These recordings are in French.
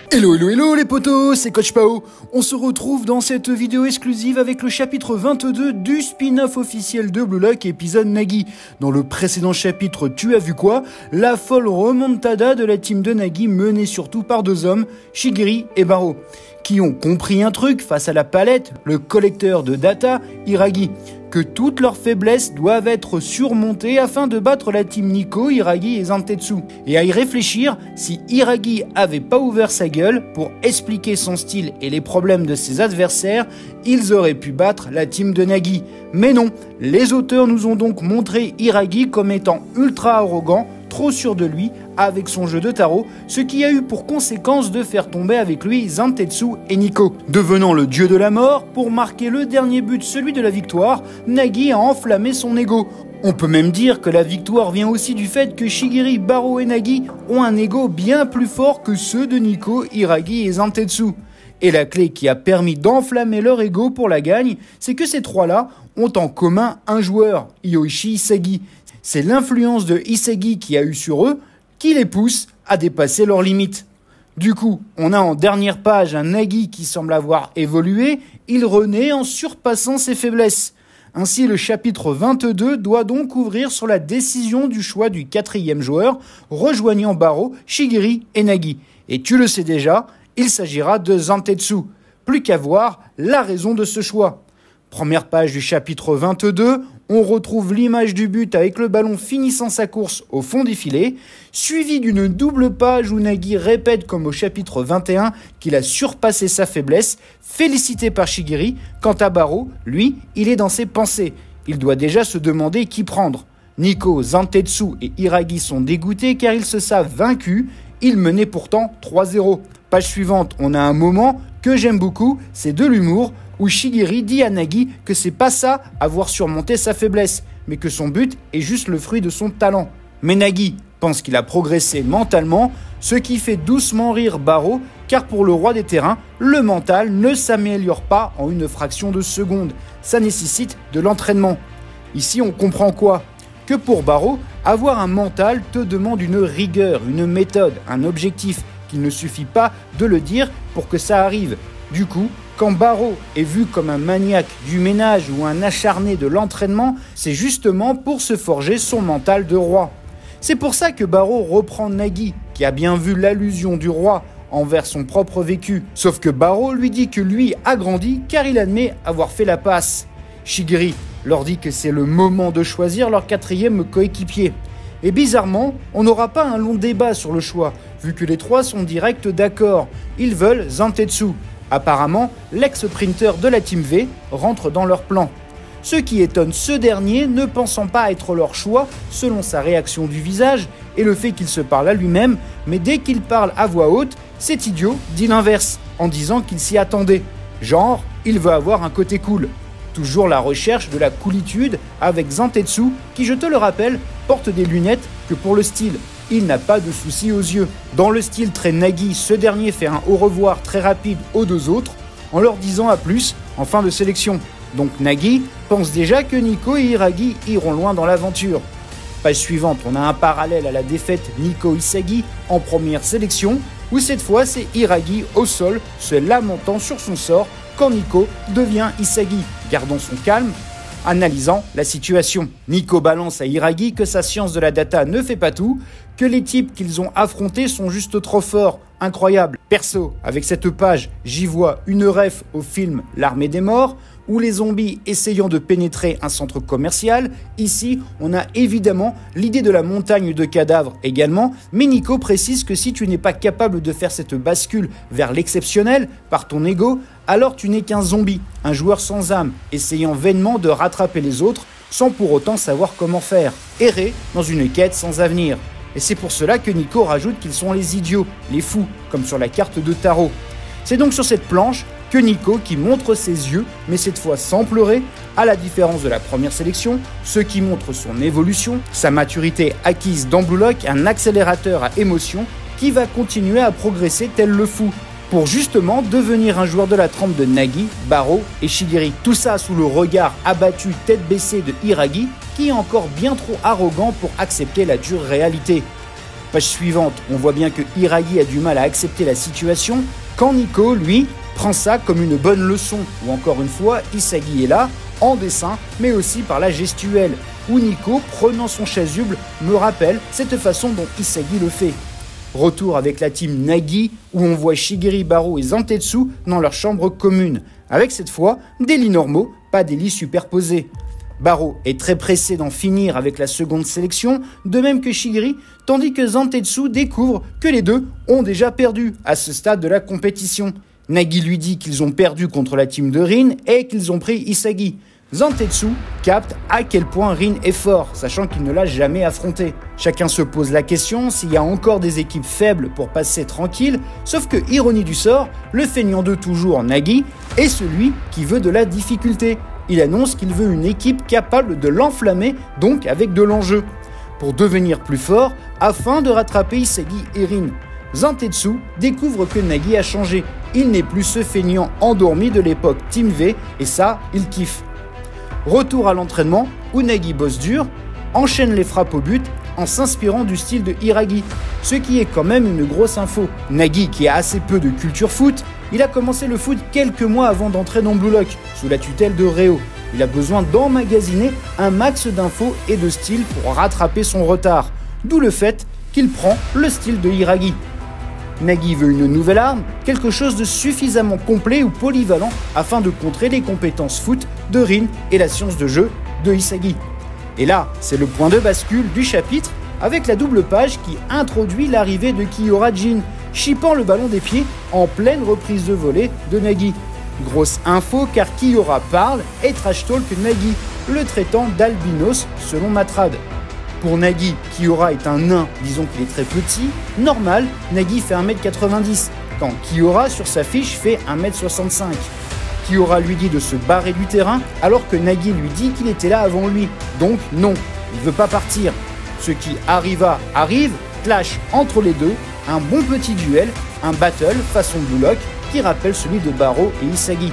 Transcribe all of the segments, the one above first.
Hello hello hello les potos, c'est Coach Pao. On se retrouve dans cette vidéo exclusive avec le chapitre 22 du spin-off officiel de Blue Lock, épisode Nagi. Dans le précédent chapitre, tu as vu quoi? La folle remontada de la team de Nagi menée surtout par deux hommes, Shigiri et Baro, qui ont compris un truc face à la palette, le collecteur de data, Hiragi, que toutes leurs faiblesses doivent être surmontées afin de battre la team Nico, Hiragi et Zantetsu. Et à y réfléchir, si Hiragi avait pas ouvert sa gueule pour expliquer son style et les problèmes de ses adversaires, ils auraient pu battre la team de Nagi. Mais non, les auteurs nous ont donc montré Hiragi comme étant ultra arrogant, trop sûr de lui, avec son jeu de tarot, ce qui a eu pour conséquence de faire tomber avec lui Zantetsu et Nico. Devenant le dieu de la mort, pour marquer le dernier but, celui de la victoire, Nagi a enflammé son ego. On peut même dire que la victoire vient aussi du fait que Shigiri, Baro et Nagi ont un ego bien plus fort que ceux de Nico, Hiragi et Zantetsu. Et la clé qui a permis d'enflammer leur ego pour la gagne, c'est que ces trois-là ont en commun un joueur, Yoichi Isagi. C'est l'influence de Isagi qui a eu sur eux qui les pousse à dépasser leurs limites. Du coup, on a en dernière page un Nagi qui semble avoir évolué, il renaît en surpassant ses faiblesses. Ainsi, le chapitre 22 doit donc ouvrir sur la décision du choix du quatrième joueur, rejoignant Baro, Shigiri et Nagi. Et tu le sais déjà, il s'agira de Zantetsu. Plus qu'à voir la raison de ce choix. Première page du chapitre 22, on retrouve l'image du but avec le ballon finissant sa course au fond des filets, suivi d'une double page où Nagi répète comme au chapitre 21 qu'il a surpassé sa faiblesse, félicité par Shigiri. Quant à Baro, lui, il est dans ses pensées. Il doit déjà se demander qui prendre. Nico, Zantetsu et Hiragi sont dégoûtés car ils se savent vaincus. Ils menaient pourtant 3-0. Page suivante, on a un moment que j'aime beaucoup, c'est de l'humour, où Shigiri dit à Nagi que c'est pas ça avoir surmonté sa faiblesse, mais que son but est juste le fruit de son talent. Mais Nagi pense qu'il a progressé mentalement, ce qui fait doucement rire Baro, car pour le roi des terrains, le mental ne s'améliore pas en une fraction de seconde, ça nécessite de l'entraînement. Ici on comprend quoi? Que pour Baro, avoir un mental te demande une rigueur, une méthode, un objectif, qu'il ne suffit pas de le dire pour que ça arrive. Du coup, quand Baro est vu comme un maniaque du ménage ou un acharné de l'entraînement, c'est justement pour se forger son mental de roi. C'est pour ça que Baro reprend Nagi, qui a bien vu l'allusion du roi envers son propre vécu. Sauf que Baro lui dit que lui a grandi car il admet avoir fait la passe. Shigiri leur dit que c'est le moment de choisir leur quatrième coéquipier. Et bizarrement, on n'aura pas un long débat sur le choix, vu que les trois sont directs d'accord. Ils veulent Zantetsu. Apparemment, l'ex-printer de la Team V rentre dans leur plan. Ce qui étonne ce dernier, ne pensant pas être leur choix, selon sa réaction du visage et le fait qu'il se parle à lui-même, mais dès qu'il parle à voix haute, cet idiot dit l'inverse, en disant qu'il s'y attendait. Genre, il veut avoir un côté cool. Toujours la recherche de la coolitude avec Zantetsu, qui, je te le rappelle, porte des lunettes que pour le style. Il n'a pas de soucis aux yeux. Dans le style très Nagi, ce dernier fait un au revoir très rapide aux deux autres, en leur disant à plus en fin de sélection. Donc Nagi pense déjà que Nico et Hiragi iront loin dans l'aventure. Page suivante, on a un parallèle à la défaite Nico-Isagi en première sélection, où cette fois c'est Hiragi au sol, se lamentant sur son sort quand Nico devient Isagi, gardant son calme, analysant la situation. Nico balance à Hiragi que sa science de la data ne fait pas tout, que les types qu'ils ont affrontés sont juste trop forts, incroyables. Perso, avec cette page, j'y vois une ref au film L'Armée des Morts, où les zombies essayant de pénétrer un centre commercial. Ici, on a évidemment l'idée de la montagne de cadavres également, mais Nico précise que si tu n'es pas capable de faire cette bascule vers l'exceptionnel par ton ego, alors tu n'es qu'un zombie, un joueur sans âme, essayant vainement de rattraper les autres sans pour autant savoir comment faire, errer dans une quête sans avenir. Et c'est pour cela que Nico rajoute qu'ils sont les idiots, les fous, comme sur la carte de tarot. C'est donc sur cette planche que Nico qui montre ses yeux, mais cette fois sans pleurer, à la différence de la première sélection, ce qui montre son évolution, sa maturité acquise dans Blue Lock, un accélérateur à émotion qui va continuer à progresser tel le fou, pour justement devenir un joueur de la trempe de Nagi, Baro et Shigiri. Tout ça sous le regard abattu, tête baissée de Hiragi, qui est encore bien trop arrogant pour accepter la dure réalité. Page suivante, on voit bien que Hiragi a du mal à accepter la situation, quand Nico, lui, prend ça comme une bonne leçon, où encore une fois, Isagi est là, en dessin, mais aussi par la gestuelle, où Nico, prenant son chasuble, me rappelle cette façon dont Isagi le fait. Retour avec la team Nagi, où on voit Shigeru, Baro et Zantetsu dans leur chambre commune, avec cette fois des lits normaux, pas des lits superposés. Baro est très pressé d'en finir avec la seconde sélection, de même que Shigeru, tandis que Zantetsu découvre que les deux ont déjà perdu à ce stade de la compétition. Nagi lui dit qu'ils ont perdu contre la team de Rin et qu'ils ont pris Isagi. Zantetsu capte à quel point Rin est fort, sachant qu'il ne l'a jamais affronté. Chacun se pose la question s'il y a encore des équipes faibles pour passer tranquille, sauf que, ironie du sort, le feignant de toujours, Nagi, est celui qui veut de la difficulté. Il annonce qu'il veut une équipe capable de l'enflammer, donc avec de l'enjeu, pour devenir plus fort, afin de rattraper Isagi et Rin. Zantetsu découvre que Nagi a changé. Il n'est plus ce feignant endormi de l'époque Team V, et ça, il kiffe. Retour à l'entraînement, où Nagi bosse dur, enchaîne les frappes au but en s'inspirant du style de Hiragi, ce qui est quand même une grosse info. Nagi, qui a assez peu de culture foot, il a commencé le foot quelques mois avant d'entrer dans Blue Lock, sous la tutelle de Reo. Il a besoin d'emmagasiner un max d'infos et de styles pour rattraper son retard, d'où le fait qu'il prend le style de Hiragi. Nagi veut une nouvelle arme, quelque chose de suffisamment complet ou polyvalent afin de contrer les compétences foot de Rin et la science de jeu de Isagi. Et là, c'est le point de bascule du chapitre avec la double page qui introduit l'arrivée de Kiyoara Jin, chippant le ballon des pieds en pleine reprise de volée de Nagi. Grosse info car Kiyoara parle et trash talk Nagi, le traitant d'albinos selon Matrad. Pour Nagi, Kiyoara est un nain, disons qu'il est très petit. Normal, Nagi fait 1m90, quand Kiyoara sur sa fiche fait 1m65. Kiyoara lui dit de se barrer du terrain, alors que Nagi lui dit qu'il était là avant lui. Donc non, il veut pas partir. Ce qui arrive, clash entre les deux, un bon petit duel, un battle façon Blue Lock qui rappelle celui de Baro et Isagi.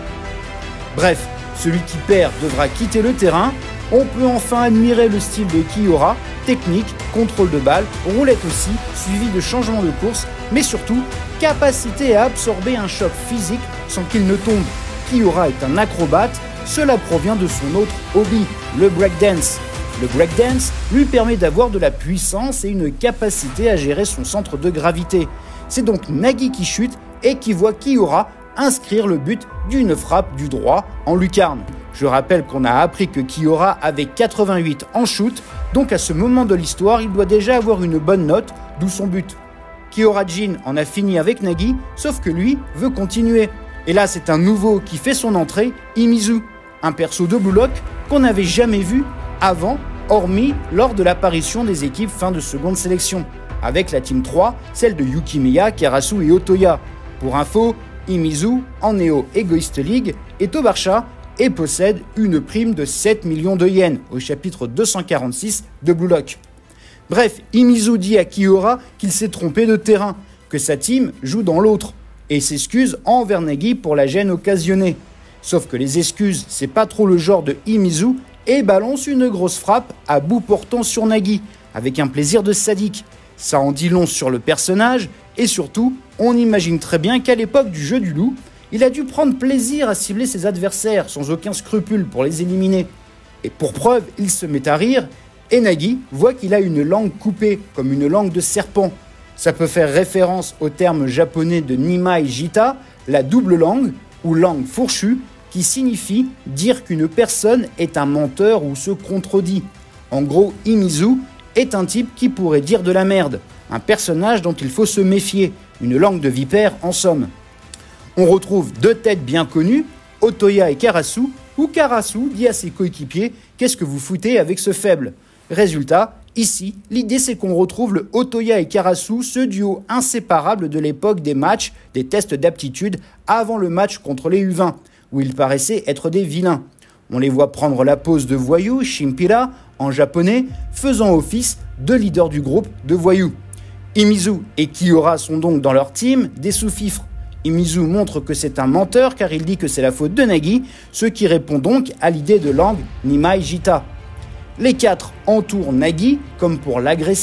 Bref, celui qui perd devra quitter le terrain. On peut enfin admirer le style de Kiyoara, technique, contrôle de balle, roulette aussi, suivi de changements de course, mais surtout, capacité à absorber un choc physique sans qu'il ne tombe. Kiyoara est un acrobate, cela provient de son autre hobby, le breakdance. Le breakdance lui permet d'avoir de la puissance et une capacité à gérer son centre de gravité. C'est donc Nagi qui chute et qui voit Kiyoara inscrire le but d'une frappe du droit en lucarne. Je rappelle qu'on a appris que Kiyoara avait 88 en shoot, donc à ce moment de l'histoire, il doit déjà avoir une bonne note, d'où son but. Kiyoara Jin en a fini avec Nagi, sauf que lui veut continuer. Et là, c'est un nouveau qui fait son entrée, Imizu, un perso de Blue Lock qu'on n'avait jamais vu avant, hormis lors de l'apparition des équipes fin de seconde sélection, avec la Team 3, celle de Yukimiya, Karasu et Otoya. Pour info, Imizu, en Neo Egoist League, est au Barça et possède une prime de 7 millions de yens au chapitre 246 de Blue Lock. Bref, Imizu dit à Kiyoara qu'il s'est trompé de terrain, que sa team joue dans l'autre, et s'excuse envers Nagi pour la gêne occasionnée. Sauf que les excuses, c'est pas trop le genre de Imizu, et balance une grosse frappe à bout portant sur Nagi, avec un plaisir de sadique. Ça en dit long sur le personnage, et surtout, on imagine très bien qu'à l'époque du jeu du loup, il a dû prendre plaisir à cibler ses adversaires sans aucun scrupule pour les éliminer. Et pour preuve, il se met à rire, et Nagi voit qu'il a une langue coupée, comme une langue de serpent. Ça peut faire référence au terme japonais de Nimai Jita, la double langue, ou langue fourchue, qui signifie dire qu'une personne est un menteur ou se contredit. En gros, Imizu est un type qui pourrait dire de la merde, un personnage dont il faut se méfier, une langue de vipère en somme. On retrouve deux têtes bien connues, Otoya et Karasu, où Karasu dit à ses coéquipiers « Qu'est-ce que vous foutez avec ce faible ?» Résultat, ici, l'idée c'est qu'on retrouve le Otoya et Karasu, ce duo inséparable de l'époque des matchs, des tests d'aptitude, avant le match contre les U20, où ils paraissaient être des vilains. On les voit prendre la pose de voyou, Shimpira, en japonais, faisant office de leader du groupe de voyous. Imizu et Kiyoara sont donc dans leur team des sous-fifres. Imizu montre que c'est un menteur car il dit que c'est la faute de Nagi, ce qui répond donc à l'idée de langue Nimai Jita. Les quatre entourent Nagi comme pour l'agresser,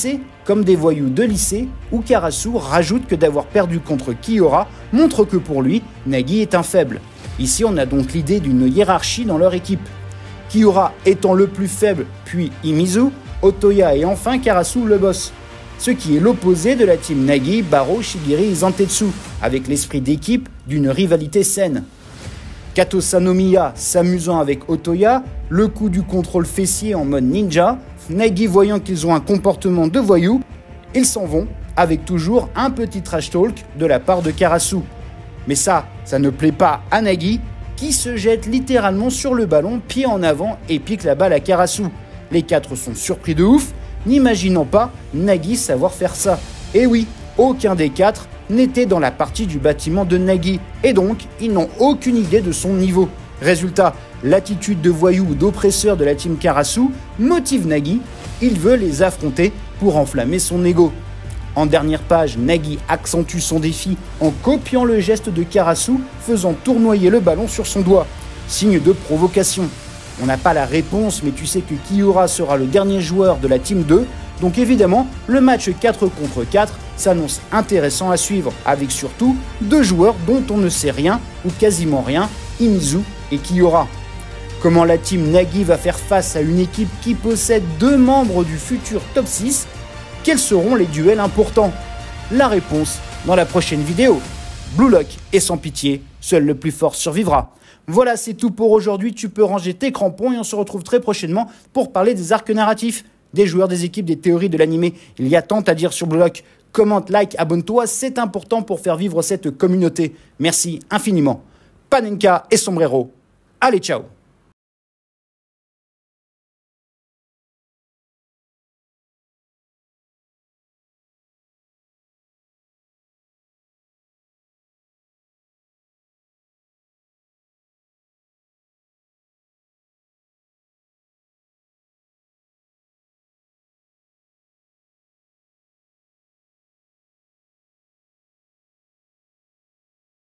comme des voyous de lycée, où Karasu rajoute que d'avoir perdu contre Kiora montre que pour lui, Nagi est un faible. Ici, on a donc l'idée d'une hiérarchie dans leur équipe. Kiora étant le plus faible, puis Imizu, Otoya et enfin Karasu le boss. Ce qui est l'opposé de la team Nagi, Baro, Shigiri et Zantetsu, avec l'esprit d'équipe d'une rivalité saine. Kato Sanomiya s'amusant avec Otoya, le coup du contrôle fessier en mode ninja, Nagi voyant qu'ils ont un comportement de voyou, ils s'en vont avec toujours un petit trash talk de la part de Karasu. Mais ça ne plaît pas à Nagi, qui se jette littéralement sur le ballon, pied en avant et pique la balle à Karasu. Les quatre sont surpris de ouf, n'imaginant pas Nagi savoir faire ça. Et oui, aucun des quatre n'était dans la partie du bâtiment de Nagi, et donc ils n'ont aucune idée de son niveau. Résultat, l'attitude de voyou ou d'oppresseur de la team Karasu motive Nagi, il veut les affronter pour enflammer son ego. En dernière page, Nagi accentue son défi en copiant le geste de Karasu, faisant tournoyer le ballon sur son doigt. Signe de provocation. On n'a pas la réponse, mais tu sais que Kiora sera le dernier joueur de la Team 2, donc évidemment, le match 4 contre 4 s'annonce intéressant à suivre, avec surtout deux joueurs dont on ne sait rien, ou quasiment rien, Imizu et Kiora. Comment la Team Nagi va faire face à une équipe qui possède deux membres du futur top 6 ? Quels seront les duels importants ? La réponse dans la prochaine vidéo. Blue Lock est sans pitié, seul le plus fort survivra. Voilà, c'est tout pour aujourd'hui, tu peux ranger tes crampons et on se retrouve très prochainement pour parler des arcs narratifs, des joueurs, des équipes, des théories de l'animé. Il y a tant à dire sur Blue Lock. Commente, like, abonne-toi, c'est important pour faire vivre cette communauté. Merci infiniment. Panenka et Sombrero. Allez, ciao.